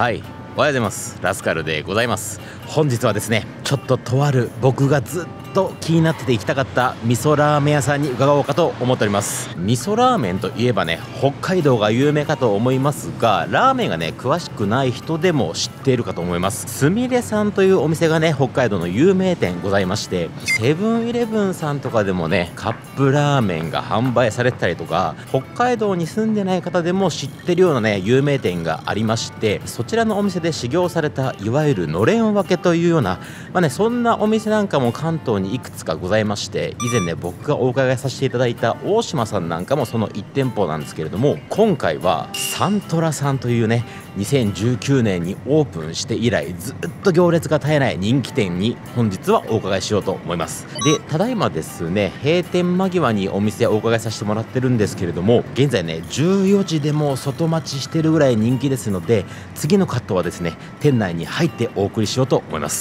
はい、おはようございます。ラスカルでございます。本日はですね、ちょっととある僕がずっと気になってて行きたかった味噌ラーメン屋さんに伺おうかと思っております。味噌ラーメンといえばね、北海道が有名かと思いますが、ラーメンがね詳しくない人でも知っているかと思います。すみれさんというお店がね、北海道の有名店ございまして、セブンイレブンさんとかでもねカップラーメンが販売されてたりとか、北海道に住んでない方でも知ってるようなね有名店がありまして、そちらのお店で修行されたいわゆるのれん分けというような、そんなお店なんかも関東にいくつかございまして、以前ね僕がお伺いさせていただいた大島さんなんかもその1店舗なんですけれども、今回はサントラさんというね2019年にオープンして以来ずっと行列が絶えない人気店に本日はお伺いしようと思います。で、ただいまですね閉店間際にお店お伺いさせてもらってるんですけれども、現在ね14時でも外待ちしてるぐらい人気ですので、次のカットはですね店内に入ってお送りしようと思います。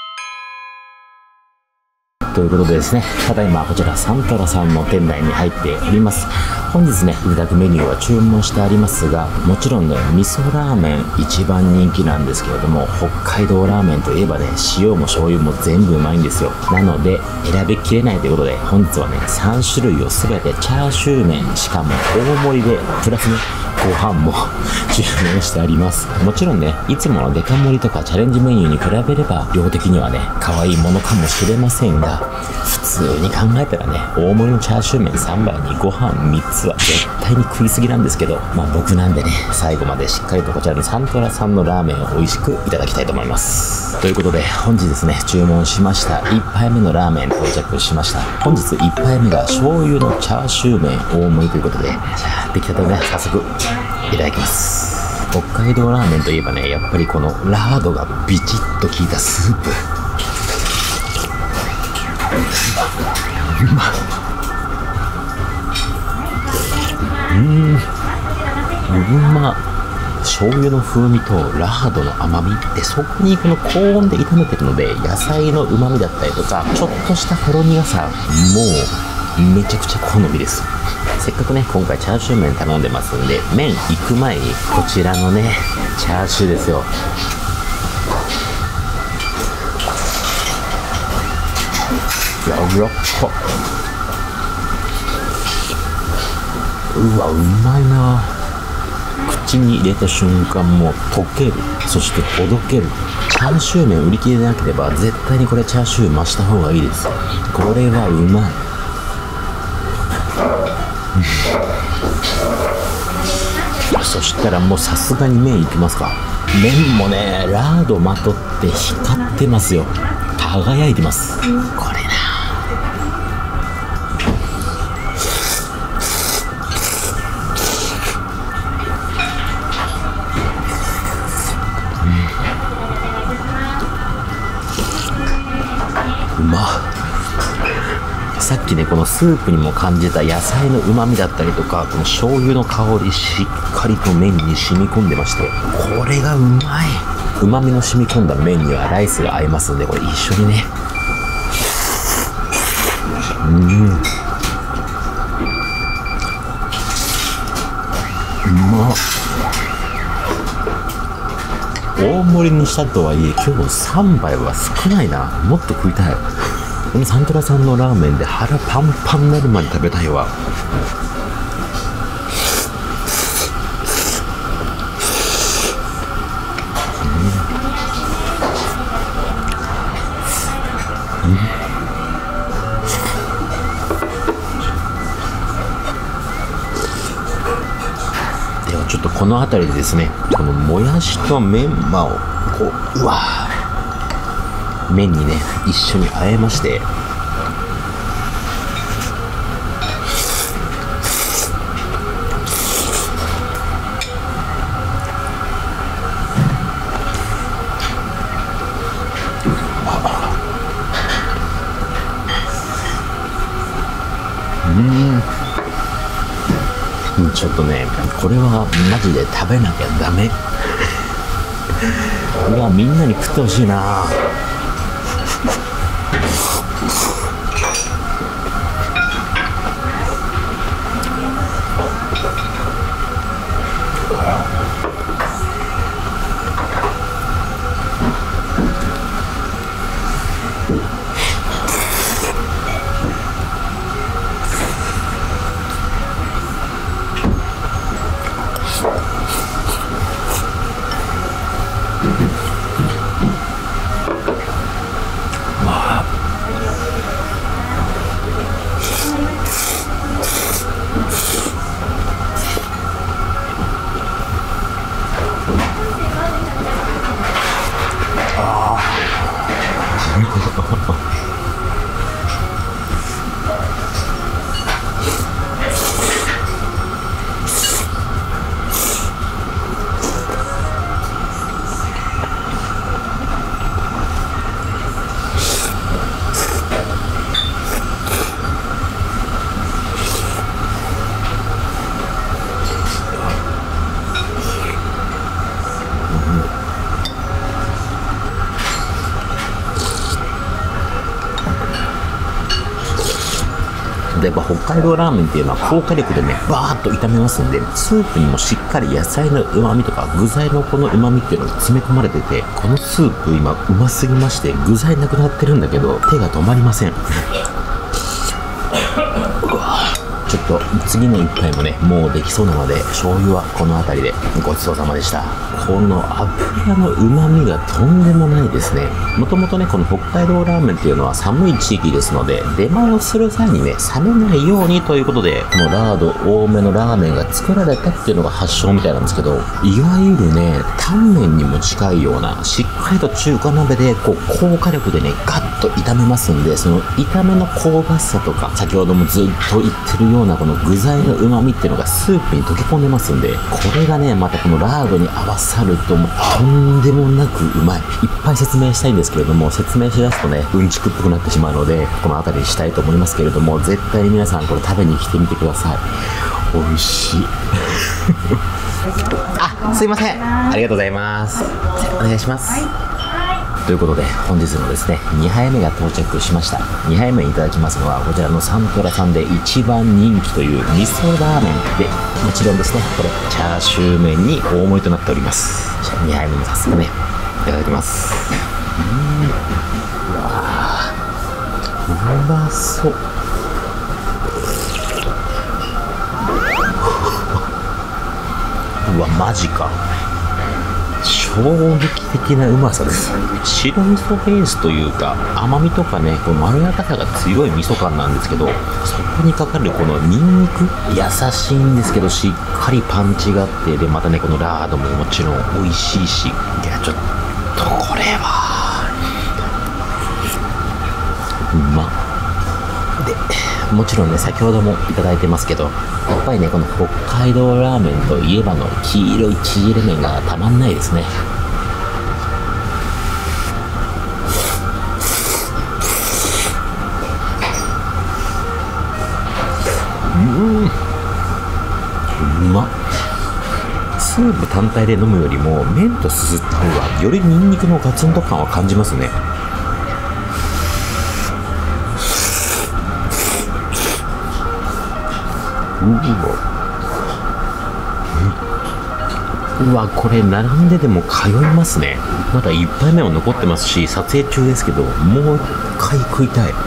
ということでですね、ただいまこちらサントラさんの店内に入っております。本日ねいただくメニューは注文してありますが、もちろんね味噌ラーメン一番人気なんですけれども、北海道ラーメンといえばね塩も醤油も全部うまいんですよ。なので選びきれないということで、本日はね3種類を全てチャーシュー麺、しかも大盛りでプラスねご飯も注文してあります。もちろんねいつものデカ盛りとかチャレンジメニューに比べれば量的にはね可愛いものかもしれませんが、普通に考えたらね大盛りのチャーシュー麺3杯にご飯3つは絶対に食いすぎなんですけど、僕なんでね最後までしっかりとこちらのサントラさんのラーメンを美味しくいただきたいと思います。ということで本日ですね注文しました1杯目のラーメン到着しました。本日1杯目が醤油のチャーシュー麺大盛りということで、じゃあ出来たてをね早速いただきます。北海道ラーメンといえばね、やっぱりこのラードがビチッと効いたスープ、うまっ。醤油の風味とラードの甘みで、そこにこの高温で炒めてるので野菜の旨味だったりとか、ちょっとしたほろ苦さ、もうめちゃくちゃ好みです。せっかくね今回チャーシュー麺頼んでますんで、麺行く前にこちらのねチャーシューですよ。やわっか、うわうまいな。口に入れた瞬間もう溶ける、そしてほどける。チャーシュー麺売り切れでなければ絶対にこれチャーシュー増した方がいいです。これはうまい。そしたらもうさすがに麺いきますか。麺もねラードまとって光ってますよ。輝いてます。これな、うまっ。さっきねこのスープにも感じた野菜の旨味だったりとか、この醤油の香りしっかりと麺に染み込んでまして、これがうまい。旨味の染み込んだ麺にはライスが合いますんで、これ一緒にね、うまっ。大盛りにしたとはいえ今日3杯は少ないな。もっと食いたい。このサントラさんのラーメンで腹パンパンになるまで食べたいわ。ではちょっとこの辺りでですね、このもやしとメンマをこう、うわ麺にね一緒に和えまして、ちょっとねこれはマジで食べなきゃダメ。うわみんなに食ってほしいな。 でやっぱ北海道ラーメンっていうのは高火力でねバーッと炒めますんで、スープにもしっかり野菜の旨味とか具材のこの旨味っていうのが詰め込まれてて、このスープ今うますぎまして、具材なくなってるんだけど手が止まりません。ちょっと次の一杯もねもうできそうなので、醤油はこの辺りでごちそうさまでした。この油の旨味がとんでもないですね。もともとねこの北海道ラーメンっていうのは寒い地域ですので、出前をする際にね冷めないようにということで、このラード多めのラーメンが作られたっていうのが発祥みたいなんですけど、いわゆるねタンメンにも近いようなしっかりと中華鍋でこう高火力でねガッと炒めますんで、その炒めの香ばしさとか先ほどもずっと言ってるようなこの具材の旨味っていうのがスープに溶け込んでますんで、これがねまたこのラードに合わさるともうとんでもなくうまい。いっぱい説明したいんですけれども、説明しだすとねうんちくっぽくなってしまうのでこの辺りにしたいと思いますけれども、絶対に皆さんこれ食べに来てみてください。美味しいあ、すいません、ありがとうございます。お願いします。ということで本日のですね2杯目が到着しました。2杯目にいただきますのはこちらのサントラさんで一番人気という味噌ラーメンで、もちろんですねこれチャーシュー麺に大盛りとなっております。じゃあ2杯目も早速ねいただきます。うわーうまそう。うわマジか、衝撃的なうまさです。白味噌ベースというか甘みとかねこのまろやかさが強い味噌感なんですけど、そこにかかるこのニンニク優しいんですけどしっかりパンチがあって、でまたねこのラードももちろん美味しいし、いやちょっとこれはうまで、もちろんね先ほどもいただいてますけど、やっぱりねこの北海道ラーメンといえばの黄色い縮れ麺がたまんないですね。うまっ。スープ単体で飲むよりも麺とすすった方がよりニンニクのガツンと感は感じますね。うわこれ並んででも通いますね。まだ1杯目も残ってますし撮影中ですけど、もう1回食いたい。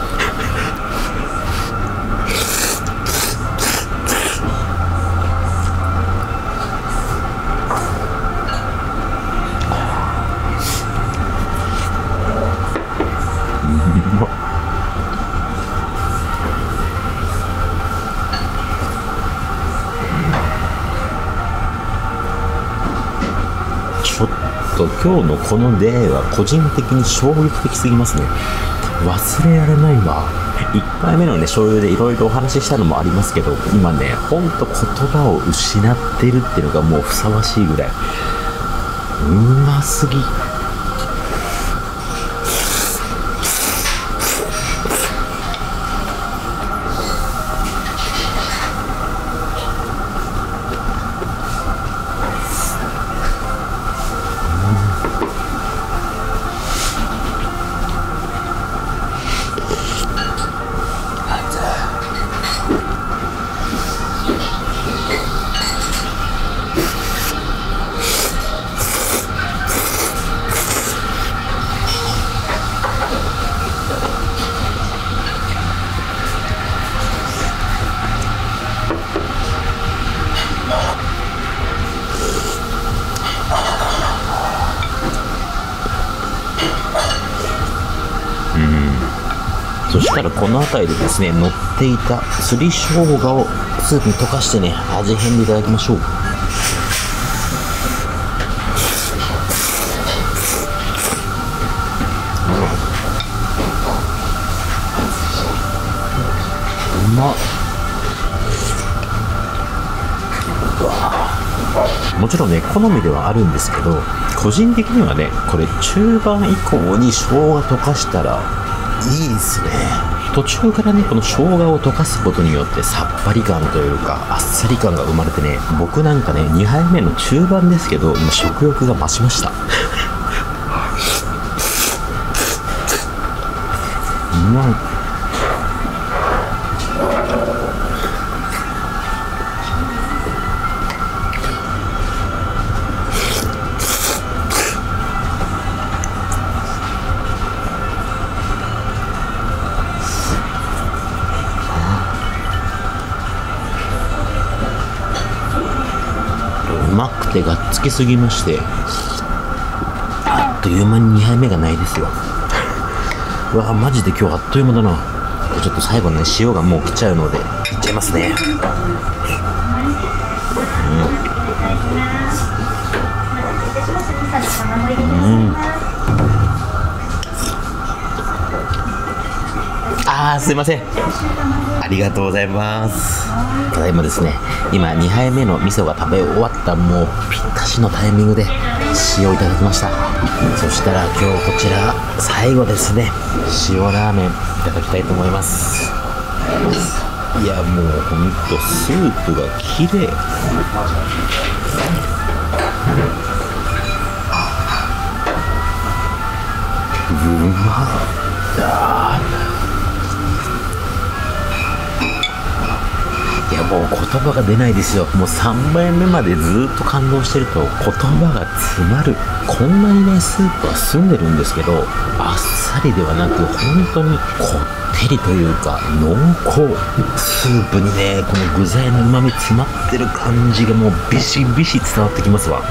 ちょっと今日のこの出会いは個人的に衝撃的すぎますね。忘れられないわ。1回目のね醤油でいろいろお話ししたのもありますけど、今ねほんと言葉を失ってるっていうのがもうふさわしいぐらいうますぎ。そしたらこの辺りでですね乗っていたすり生姜をスープに溶かしてね味変でいただきましょう。うまっ。もちろんね好みではあるんですけど、個人的にはねこれ中盤以降に生姜溶かしたらいいですね。途中からねこの生姜を溶かすことによってさっぱり感というかあっさり感が生まれてね、僕なんかね2杯目の中盤ですけど今食欲が増しました。うまい。 甘くてがっつきすぎまして、あっという間に2杯目がないですよ。うわマジで今日あっという間だな。ちょっと最後ね、塩がもう来ちゃうのでいっちゃいますね。すいません、ありがとうございます。ただいまですね、今2杯目の味噌が食べ終わったもうぴったしのタイミングで塩をいただきました。そしたら今日こちら最後ですね、塩ラーメンいただきたいと思います。いやもうほんとスープが綺麗。うまっ。いやもう言葉が出ないですよ。もう3杯目までずっと感動してると言葉が詰まる。こんなにねスープは澄んでるんですけど、あっさりではなく本当にこってりというか濃厚。スープにねこの具材の旨味詰まってる感じがもうビシビシ伝わってきますわ。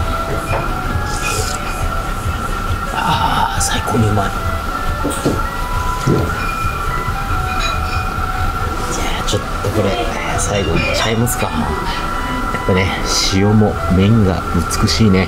最高にうまい。ちょっとこれ最後いっちゃいますか。やっぱね塩も麺が美しいね。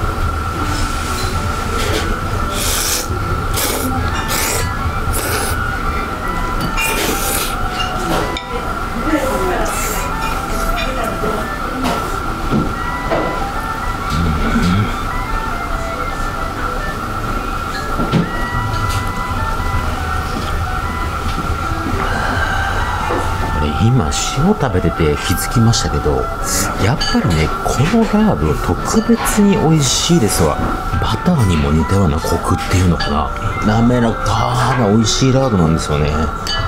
今塩食べてて気づきましたけど、やっぱりねこのラード特別に美味しいですわ。バターにも似たようなコクっていうのかな、滑らかな美味しいラードなんですよね。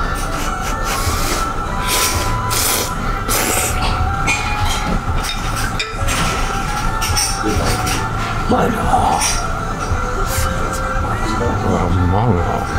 うまいなあ。うまいな。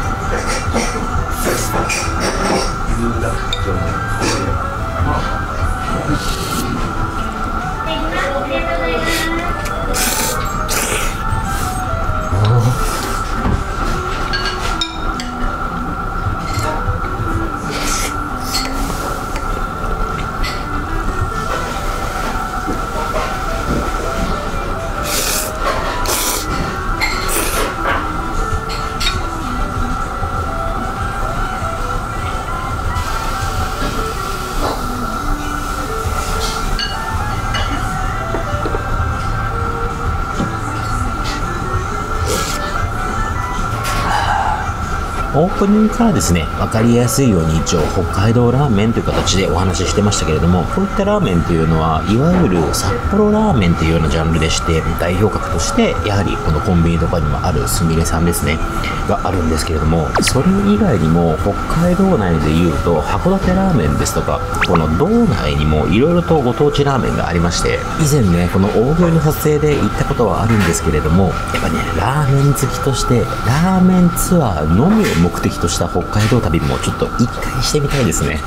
オープニングからですね、分かりやすいように一応北海道ラーメンという形でお話ししてましたけれども、こういったラーメンというのはいわゆる札幌ラーメンというようなジャンルでして、代表格としてやはりこのコンビニとかにもあるすみれさんですねがあるんですけれども、それ以外にも北海道内でいうと函館ラーメンですとか、この道内にもいろいろとご当地ラーメンがありまして、以前ねこの大食いの撮影で行ったことはあるんですけれども、やっぱねラーメン好きとしてラーメンツアーのみを目的とした北海道旅もちょっと一回してみたいですね。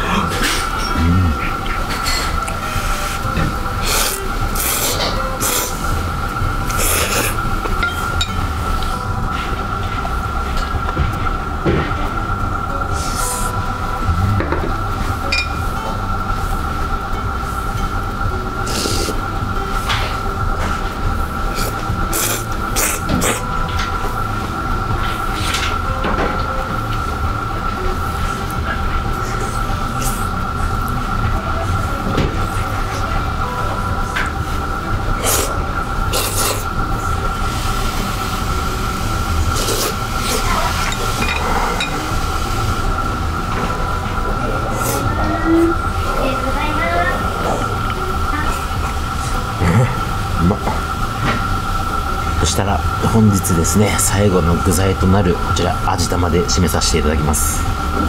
そしたら本日ですね、最後の具材となるこちら味玉で締めさせていただきます。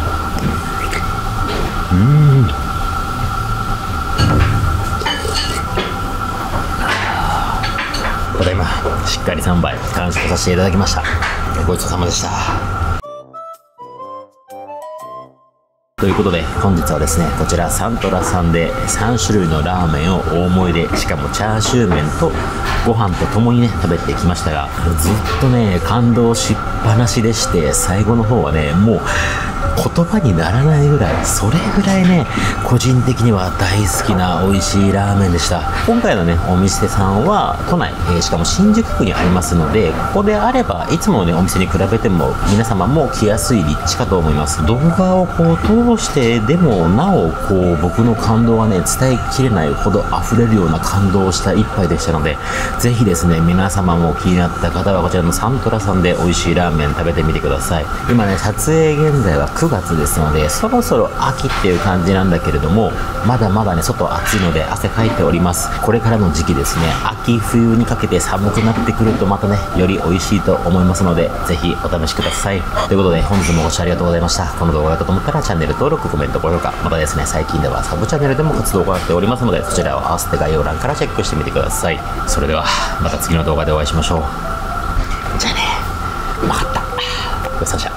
ただいましっかり3杯完食させていただきました。ごちそうさまでした。 ということで本日はですね、こちらサントラさんで3種類のラーメンを大盛りで、しかもチャーシュー麺とご飯とともにね食べてきましたが、ずっとね感動しっぱなしでして、最後の方はねもう言葉にならないぐらい、それぐらいね個人的には大好きな美味しいラーメンでした。今回のねお店さんは都内、しかも新宿区にありますので、ここであればいつものねお店に比べても皆様も来やすい立地かと思います。動画をこう通してでもなおこう僕の感動がね伝えきれないほど溢れるような感動をした一杯でしたので、ぜひですね皆様も気になった方はこちらのサントラさんで美味しいラーメン食べてみてください。今ね撮影現在は9月ですので、そろそろ秋っていう感じなんだけれども、まだまだね外暑いので汗かいております。これからの時期ですね、秋冬にかけて寒くなってくるとまたねより美味しいと思いますので、ぜひお試しください。ということで本日もご視聴ありがとうございました。この動画が良かったと思ったらチャンネル登録、コメント、高評価、またですね最近ではサブチャンネルでも活動を行っておりますので、そちらを合わせて概要欄からチェックしてみてください。それではまた次の動画でお会いしましょう。じゃあね、うまかった。ごちそうさまでした。